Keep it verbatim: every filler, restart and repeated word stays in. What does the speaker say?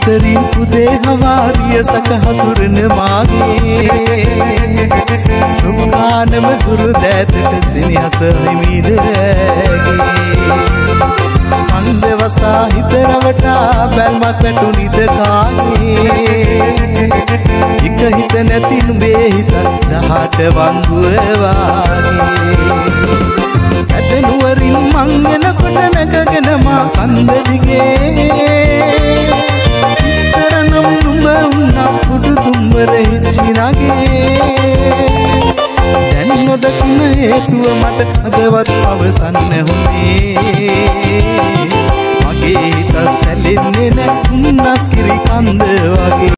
අතරින් උදේ හවාරිය සක හසුරන මාගේ සුඛානම ගුරු දෑතට සිනහස හිමිද මන්ද වසා හිත රවටා බැල්මක් වැටුනිද කාගේ එක හිත නැති නුඹේ හිත දහට වංගුව වාගේ ඇත නුවරින් මං එනකොට නැගගෙන මා කන්ද දිගේ ඉස්සරනම් නුඹ වුණා කුඩු දුම්බර හිචිනගේ දැන් නොදකින හේතුව මට අදවත් අවසන් නැහුනේ මගේ හිත සැලෙන්නේ නැ උන්නස් කිරි කන්ද වගේ